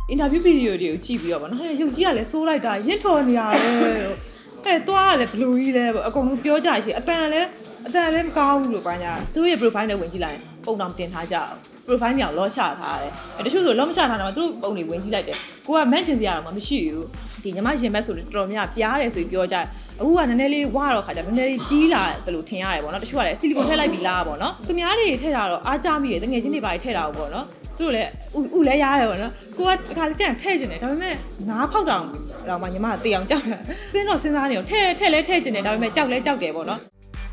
interview video တွေကိုကြည့်ပြီးတော့ဗောနော်ဟဲ့ရုပ်ကြီးကလည်းစိုးလိုက်တာရင့်ထော်နေရတယ်ဟဲ့သွားရတယ်ဘလူးကြီးလဲအကုန်လုံးပြောကြရှိအတန်လည်းမကောင်းဘူးလို့ပါညာသူတို့ရဲ့ profile နဲ့ဝင်ကြည့်လိုက်ပုံတောင်တင်ထားကြအောင် profile ညောင်လောချထားတယ်တချို့ဆိုလောမချထားတော့သူတို့ပုံတွေဝင်ကြည့်လိုက်တယ်ကိုက mention စရာတော့မရှိဘူးဒီညီမရင်ဘက်ဆိုတော်တော်များပြားတယ်ဆိုပြီးပြောကြတယ်အခုကနည်းနည်းလေးဝါတော့ခါကျနည်းနည်းလေးကြီးလာတယ်လို့ထင်ရတယ်ဗောနော်တချို့ကလည်းဆီလီကွန်ထည့်လိုက်ပြီလားဗောနော်သူများတွေထည့်တာတော့အားကြမိတယ်တကယ်ချင်းတွေပါထည့်တာဗောနော်သူတို့လည်းဥလဲရားရဗောနော်ကိုကတခါတည်းကျန်ထည့်ကျင်တယ်ဒါပေမဲ့နားဖောက်တောင်မှညီမကတေးအောင်ကြောက်တယ်စဉ်းတော့စဉ်းစားနေတော့ထည့်လဲထည့်ကျင်တယ်ဒါပေမဲ့ကြောက်လဲကြောက်တယ်ဗောနော်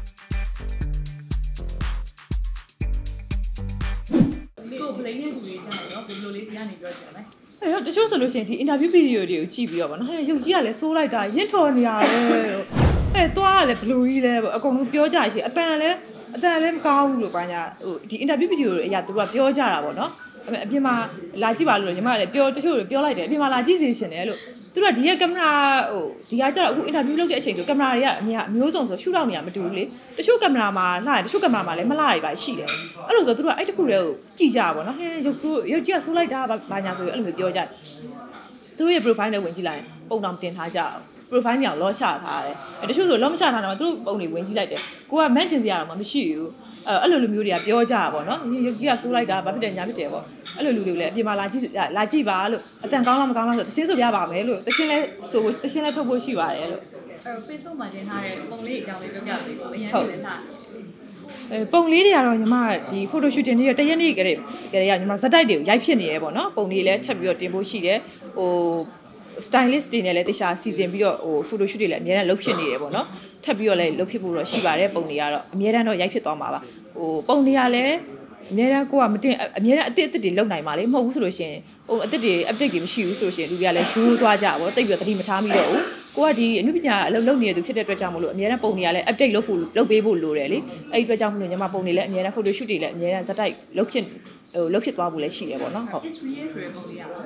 ကိုဘလိန်နဲ့တူလေးကြားတော့ဘယ်လိုလေးကြားနေပြောချင်လဲအဲ့တော့တချို့ဆိုလို့ရှိရင်ဒီ interview video တွေကိုကြည့်ပြီးတော့ဗောနော်ဟဲ့ရုပ်ကြီးကလည်းစိုးလိုက်တာရင့်ထော်နေရတယ်ဟဲ့သွားရတယ်ဘလူးကြီးလဲအကုန်လုံးပြောကြရှိအတန်လည်းမကောင်းဘူးလို့ပါညာဒီ interview video တွေအရာသူကပြောကြတာဗောနော်အပြင်မှာလာကြည့်ပါလို့ညီမလည်းတချို့ပြောလိုက်တယ်အပြင်မှာလာကြည့်စီရှင်တယ်လို့သူတို့ကဒီရဲ့ကင်မရာဒီကကျတော့အခု interview လုပ်တဲ့အချိန်ဆိုကင်မရာတွေကအမျိုးစုံဆိုရှူတောက်နေရမတူဘူးလေတချို့ကင်မရာမှာလှတယ်တချို့ကင်မရာမှာလည်းမလှရပါရှိတယ်အဲ့လိုဆိုသူတို့ကအဲ့တခုတည်းကိုကြည့်ကြပါတော့ဟဲ့ရုပ်ကြီးကဆိုးလိုက်တာဘာညာဆိုအဲ့လိုမျိုးပြောကြတယ်သူတို့ရဲ့ profile နဲ့ဝင်ကြည့်လိုက်ပုံတောင်တင်ထားကြအောင် profile ညောင်လောချထားတယ်တချို့ဆိုလောမချထားတော့သူတို့ပုံတွေဝင်ကြည့်လိုက်တယ်ကိုက mention စရာတော့မရှိဘူးအဲ့လိုလူမျိုးတွေကပြောကြတာပေါ့နော်ရုပ်ကြီးကဆိုးလိုက်တာဘာဖြစ်တယ်ညာဖြစ်တယ်ပေါ့အဲ့လိုလူတွေလည်းအပြင်မှာလာကြည့်ပါလို့အတန်ကောင်းလားမကောင်းလားဆိုတရှင်းဆိုပြပါမယ်လို့တရှင်းလဲထုတ်ဖို့ရှိပါတယ်လို့အဲ့ Facebook မှာတင်ထားတဲ့ပုံလေးအကြောင်းလေးပြောပြပေးပါအရင်ကလည်းထားပုံလေးတွေကတော့ညီမဒီ photo shooting တွေတရက်နေ့ကလေးညီမဇက်တိုက်တွေကိုရိုက်ဖြစ်နေရဲပေါ့နော်ပုံလေးလည်းထပ်ပြီးတော့တင်ဖို့ရှိတယ်stylist တွေနဲ့လည်းတခြားစီစဉ်ပြီးတော့photo shoot တွေလည်းအများနဲ့လုပ်ဖြစ်နေတယ်ပေါ့နော်ထပ်ပြီးတော့လည်းလုပ်ဖြစ်ဖို့တော့ရှိပါတယ်ပုံတွေကတော့အများတန်းတော့ရိုက်ဖြစ်သွားမှာပါပုံတွေကလည်းအများတန်းကိုကမတင်အများတန်းအစ်တွေလုပ်နိုင်ပါလေမဟုတ်ဘူးဆိုလို့ရှိရင်အစ်တွေ update တွေမရှိဘူးဆိုလို့ရှိရင်လူတွေကလည်းရိုးသွားကြပါဘောတိတ်ပြီးတော့တတိမထားမိတော့ဘူးကိုကဒီအနုပညာအလုပ်လုပ်နေတဲ့သူဖြစ်တဲ့အတွက်ကြောင့်မလို့အများတန်းပုံတွေကလည်း update လုပ်ပေးဖို့လိုတယ်လေအဲ့ဒီအတွက်ကြောင့်မလို့ညီမပုံတွေလည်းအများတန်း photo shoot တွေလည်းအများတန်းဇက်တိုက်လုပ်ဖြစ်သွားဖို့လည်းရှိတယ်ပေါ့နော်ဟုတ် history ဆိုတဲ့ပုံလေးကဘယ်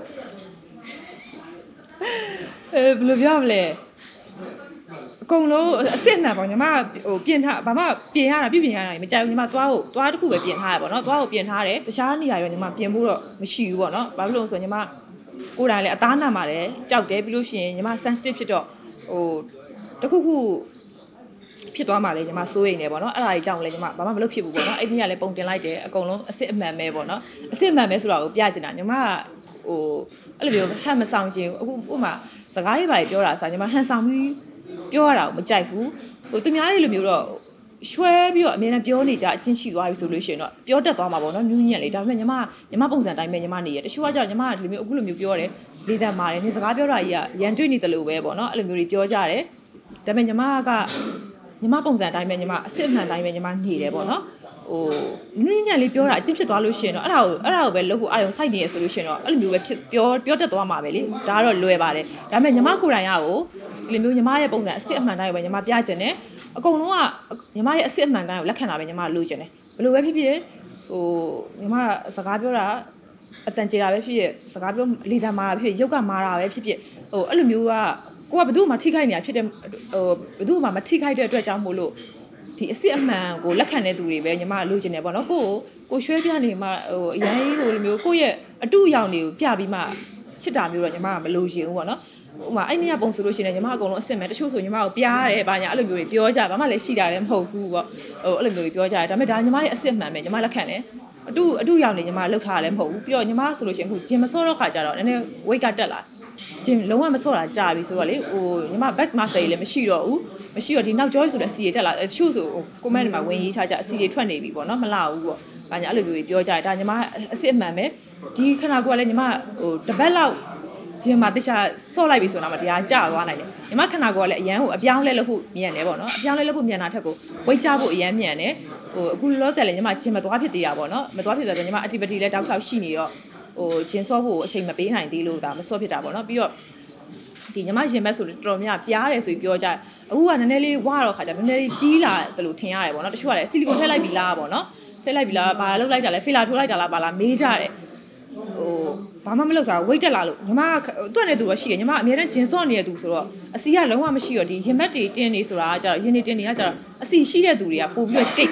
လိုပြောမလဲအကုန်လုံးအစ်စ်မှန်ပေါ့ညီမပြင်ထားဘာမှပြင်ရတာပြပြင်ရတာမကြိုက်ဘူးညီမသွားတစ်ခုပဲပြင်ထားရပေါ့နော်သွားကိုပြင်ထားတယ်တခြားနေရာရောညီမပြင်ဖို့တော့မရှိဘူးပေါ့နော်ဘာလို့လဲဆိုတော့ညီမကိုယ်တိုင်လည်းအသားနာမှာလည်းကြောက်တယ်ပြီးလို့ရှိရင်ညီမ sensitive ဖြစ်တော့တခုခုဖြစ်သွားမှလည်းညီမစိုးရိမ်နေပေါ့နော်အဲ့ဒါကြီးကြောင့်လည်းညီမဘာမှမလုပ်ဖြစ်ဘူးပေါ့နော်အဲ့ဒီကလည်းပုံတင်လိုက်တယ်အကုန်လုံးအစ်စ်အမှန်ပဲပေါ့နော်အစ်စ်အမှန်ပဲဆိုတာကိုပြချင်တာညီမအဲ့လိုမျိုးဟန်မဆောင်ချင်ဘူးအခုဥပမာစကားတွေပါပြောတာဆိုညီမဟန်ဆောင်ပြီးပြောရတာကိုမကြိုက်ဘူးသူများတွေလိုမျိုးတော့ရွှဲပြီးတော့အများနဲ့ပြောနေကြအချင်းရှိသွားပြီဆိုလို့ရှိရင်တော့ပြောတတ်သွားမှာပေါ့နော်နူးညံ့လေဒါပေမဲ့ညီမပုံစံတိုင်းပဲညီမနေရတချို့ကကြောင့်ညီမဒီလိုမျိုးအခုလိုမျိုးပြောတယ်လေးတန်ပါတယ်နေစကားပြောတာကြီးကရန်တွေ့နေတယ်လို့ပဲပေါ့နော်အဲ့လိုမျိုးတွေပြောကြတယ်ဒါပေမဲ့ညီမပုံစံတိုင်းပဲညီမအစ်စ်အမှန်တိုင်းပဲညီမနေတယ်ပေါ့နော်နူးညံ့လေးပြောတာအချင်းဖြစ်သွားလို့ရှိရင်တော့အဲ့ဒါကိုပဲလုပ်ဖို့အာရုံစိုက်နေရဆိုလို့ရှိရင်တော့အဲ့လိုမျိုးပဲဖြစ်ပြောတတ်သွားမှာပဲလေဒါကတော့လွယ်ပါတယ်ဒါပေမဲ့ညီမကိုယ်တိုင်ဒီလိုမျိုးညီမရဲ့ပုံစံအစ်စ်အမှန်တိုင်းကိုပဲညီမပြချင်တယ်အကုန်လုံးကညီမရဲ့အစ်စ်အမှန်တိုင်းကိုလက်ခံတာပဲညီမလိုချင်တယ်ဘယ်လိုပဲဖြစ်ဖြစ်ညီမစကားပြောတာအတန်ကြေတာပဲဖြစ်ဖြစ်စကားပြောလေတံမာတာဖြစ်ဖြစ်ရုပ်ကမာတာပဲဖြစ်ဖြစ်အဲ့လိုမျိုးကကိုကဘယ်သူမှထိခိုက်နေတာဖြစ်တဲ့ဘယ်သူမှမထိခိုက်တဲ့အတွက်ကြောင့်မို့လို့ဒီအစ်စ်အမှန်ကိုလက်ခံတဲ့သူတွေပဲညီမလိုချင်တယ်ပေါ့နော်ကိုရွှဲပြနေမှအရင်လိုမျိုးကိုရဲ့အတူအယောင်တွေကိုပြပြီးမှချစ်တာမျိုးတော့ညီမကမလိုချင်ဘူးပေါ့နော်ဥပမာအဲ့နေရပုံဆိုလို့ရှိရင်ညီမအကုန်လုံးအစ်စ်မယ်တချို့ဆိုညီမကိုပြားတယ်ဗာညာအဲ့လိုမျိုးတွေပြောကြဘာမှလည်းရှိတာလည်းမဟုတ်ဘူးပေါ့အဲ့လိုမျိုးတွေပြောကြတယ်ဒါပေမဲ့ဒါညီမရဲ့အစ်စ်မှန်ပဲညီမလက်ခံတယ်အတူရောက်နေညီမလှုပ်ထားတာလည်းမဟုတ်ဘူးပြီးတော့ညီမဆိုလို့ရှိရင်အခုဂျင်မစောတော့ခါကြတော့နည်းနည်း weight ကတက်လာဂျင်လုံးဝမစောတာကြာပြီဆိုတော့လေညီမ back master ကြီးလည်းမရှိတော့ဒီနောက်ကျောဆိုတဲ့အစီတွေတက်လာတချို့ဆို comment တွေမှာဝင်ရေးချကြအစီတွေထွက်နေပြီပေါ့နော်မလှဘူးပေါ့ဗာညာအဲ့လိုမျိုးတွေပြောကြတယ်ဒါညီမအစ်စ်မှန်ပဲဒီခဏကလည်းညီမတပတ်လောက်ဂျင်မှာတခြားဆော့လိုက်ပြီဆိုတော့မှတရားကျသွားနိုင်တယ်ညီမခဏကလည်းအရန်ကိုအပြောင်းလဲလုပ်ဖို့မြန်တယ်ပေါ့နော်အပြောင်းလဲလုပ်ဖို့မြန်တာထက်ကိုဝိတ်ချဖို့အရန်မြန်တယ်အခုလောတယ်လည်းညီမဂျင်မသွားဖြစ်သေးတာပေါ့နော်မသွားဖြစ်ဆိုတော့ညီမ activity လည်းတောက်လျှောက်ရှိနေတော့ဂျင်ဆော့ဖို့အချိန်မပေးနိုင်သေးလို့ဒါမဆော့ဖြစ်တာပေါ့နော်ပြီးတော့ဒီညီမရင်ဘက်ဆိုတော်တော်များပြားတယ်ဆိုပြီးပြောကြတယ်အခုကနည်းနည်းလေးဝါတော့ခါကျနည်းနည်းလေးကြီးလာတယ်လို့ထင်ရတယ်ပေါ့နော်တချို့ကလည်းဆီလီကွန်ထည့်လိုက်ပြီလားပေါ့နော်ထည့်လိုက်ပြီလားဘာလုပ်လိုက်တာလဲဖေလာထိုးလိုက်တာလားဘာလားမေးကြတယ်ဘာမှမလုပ်တာဝိတ်တက်လာလို့ညီမတွက်နေသူတော့ရှိတယ်ညီမအများနဲ့ဂျင်စော့နေတဲ့သူဆိုတော့အစီကလုံးဝမရှိတော့ဒီရင်ဘက်တွေတင်းနေဆိုတာကကြတော့ရင်နေတင်းနေကကြတော့အစီရှိတဲ့သူတွေကပို့ပြီးတော့တိတ်တယ်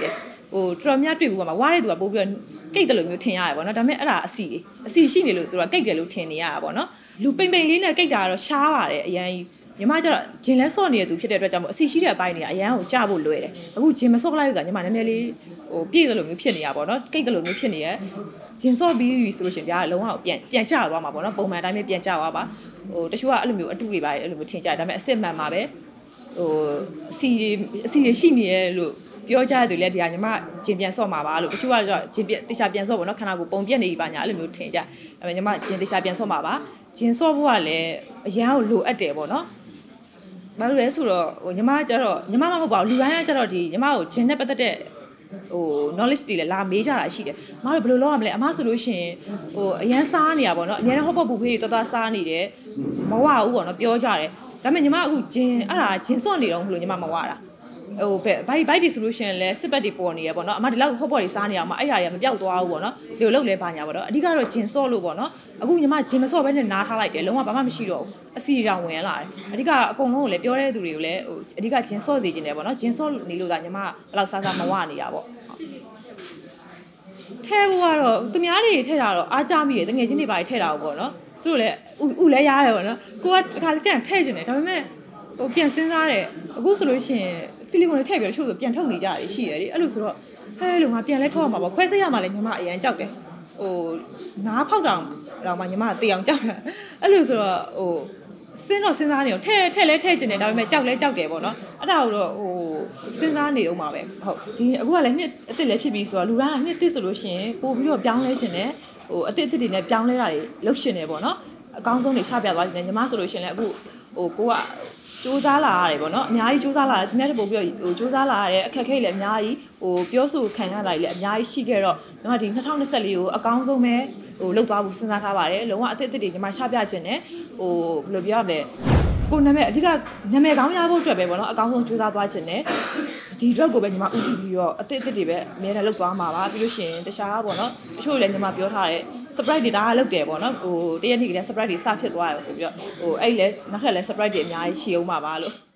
တော်များတွေ့ဘူးပါမှာဝါးတဲ့သူကပို့ပြီးတော့ကိတ်တယ်လို့မျိုးထင်ရတယ်ပေါ့နော်ဒါပေမဲ့အဲ့ဒါအစီရှိနေလို့သူကကိတ်တယ်လို့ထင်နေရတာပေါ့နော်လူပိန်ပိန်လေးနဲ့ကိတ်တာကတော့ရှားပါတယ်အရင်ညီမကျတော့ဂျင်လဲဆော့နေတဲ့သူဖြစ်တဲ့အတွက်ကြောင့်မို့အစီရှိတဲ့အပိုင်းတွေကအရန်ကိုကြဖို့လွယ်တယ်အခုဂျင်မဆော့လိုက်လို့ကညီမနည်းနည်းလေးပြည့်တယ်လို့မျိုးဖြစ်နေရပါတော့ကိတ်တယ်လို့မျိုးဖြစ်နေရဂျင်ဆော့ပြီးဆိုလို့ရှင်ပြားလုံးဝပြန်ကျသွားမှာပေါ့နော်ပုံမှန်အတိုင်းပဲပြန်ကျသွားပါတချို့ကအဲ့လိုမျိုးအတုတွေပါအဲ့လိုမျိုးထင်ကြတယ်ဒါပေမဲ့အစ်စ်မှန်မှာပဲအစီတွေရှိနေရလို့ပြောကြတယ်လေဒီကညီမဂျင်ပြန်ဆော့မှာပါလို့တချို့ကတော့ဂျင်တေချာပြန်ဆော့ပေါ့နော်ခန္ဓာကိုယ်ပုံပြက်နေပြီပါညာအဲ့လိုမျိုးထင်ကြဒါပေမဲ့ညီမဂျင်တေချာပြန်ဆော့မှာပါဂျင်ဆော့ဖို့ကလည်းအရန်ကိုလိုအပ်တယ်ပေါ့နော်ဘာလို့လဲဆိုတော့ညီမကျတော့ညီမမဟုတ်ပါဘူးလူတိုင်းကကျတော့ဒီညီမကိုဂျင်နဲ့ပတ်သက်တဲ့knowledge တွေလည်းလာမေးကြတာရှိတယ်။မတို့ဘယ်လိုလုပ်ရမလဲအမဆိုလို့ရှိရင်အရန်စားနေရပါတော့။အများနဲ့ဟော့ပေါ့ပူဖေးတွေတော်စားနေတယ်။မဝဘူးပေါ့နော်ပြောကြတယ်။ဒါပေမဲ့ညီမအခုဂျင်အဲ့ဒါဂျင်စော့နေတော့မလို့ညီမမဝတာ။ဘိုက်တွေဆိုလို့ရှိရင်လည်းစစ်ပတ်တွေပေါ်နေရပေါ့နော်။အမဒီလောက်ဟော့ပေါ့တွေစားနေအောင်မအဲ့ဒါတွေကမပြောက်သွားဘူးပေါ့နော်။ဒီလိုလုပ်လဲပါညာပေါ့နော်။အဓိကတော့ဂျင်စော့လို့ပေါ့နော်။အခုညီမဂျင်မစော့ပဲနဲ့နားထားလိုက်တယ်လုံးဝဘာမှမရှိတော့ဘူး။အစီတောင်ဝင်လာတယ်။အဓိကအကုန်လုံးကိုလည်းပြောတဲ့သူတွေကိုလည်းအဓိကဂျင်စော့စီခြင်းတယ်ပေါ့နော်။ဂျင်စော့နေလို့ကညီမဘယ်လောက်စားမဝနေတာပေါ့။ထဲဖို့ကတော့သူများတွေထဲတာတော့အားကြမိတယ်တငယ်ချင်းတွေပါထဲတာပေါ့နော်သူတို့လည်းဥလည်းရားရပေါ့နော်ကိုကတစ်ခါကျန်ထဲကျင်တယ်ဒါပေမဲ့ပြန်စဉ်းစားတယ်အခုဆိုလို့ရှိရင်ဆီလီကွန်တွေထည့်ပြီးတော့ချို့ဆိုပြန်ထုတ်နေကြတယ်ရှိတယ်လေအဲ့လိုဆိုတော့ဟဲလို့ငါပြန်လဲထုတ်ရမှာပေါ့ခွဲစိတ်ရမှာလည်းညီမအရန်ကြောက်တယ်နားဖောက်တော့မှညီမတေအောင်ကြောက်တယ်အဲ့လိုဆိုတော့စဉ်းစားနေတော့ထဲလဲထဲကျင်တယ်ဒါပေမဲ့ကြောက်လဲကြောက်တယ်ပေါ့နော်အဲ့ဒါကိုတော့စဉ်းစားနေတော့မှာပဲဟုတ်ဒီအခုကလည်းနှစ်အစ်စ်လည်းဖြစ်ပြီးဆိုတော့လူတိုင်းကနှစ်အစ်စ်ဆိုလို့ရှိရင်ပို့ပြီးတော့ပြောင်းလဲရှင်တယ်အစ်စ်တွေနဲ့ပြောင်းလဲတာတွေလုပ်ရှင်တယ်ပေါ့နော်အကောင်းဆုံးတွေချပြသွားတယ်ညီမဆိုလို့ရှိရင်လည်းအခုကိုကစူးစမ်းလာရတယ်ပေါ့နော်အများကြီးစူးစမ်းလာတယ်ဒီနေ့တပို့ပြီးတော့စူးစမ်းလာရတဲ့အခက်အခဲတွေလည်းအများကြီးပြောဆိုခံရတာတွေလည်းအများကြီးရှိခဲ့တော့ညီမဒီ2024ကိုအကောင်းဆုံးပဲလောက်သွားဖို့စဉ်းစားထားပါတယ်လုံးဝအစ်စ်တွေညီမချပြခြင်းနဲ့ဘယ်လိုပြောရမလဲကိုနာမည်အဓိကနာမည်ကောင်းရဖို့အတွက်ပဲပေါ့နော်အကောင်းဆုံးစူးစမ်းသွားခြင်းနဲ့ဒီ drug ကိုပဲညီမဦးတည်ပြီးတော့အစ်စ်တွေပဲအများနဲ့လောက်သွားမှာပါပြီးလို့ရှိရင်တခြားပေါ့နော်တချို့လည်းညီမပြောထားတဲ့ surprise တွေဒါကလောက်တယ်ပေါ့နော်တရက်နေ့ကလည်း surprise တွေစဖြစ်သွားတယ်ဆိုပြီးတော့အဲ့လည်းနောက်ထပ်လည်း surprise တွေအများကြီးရှိအောင်ပါလို့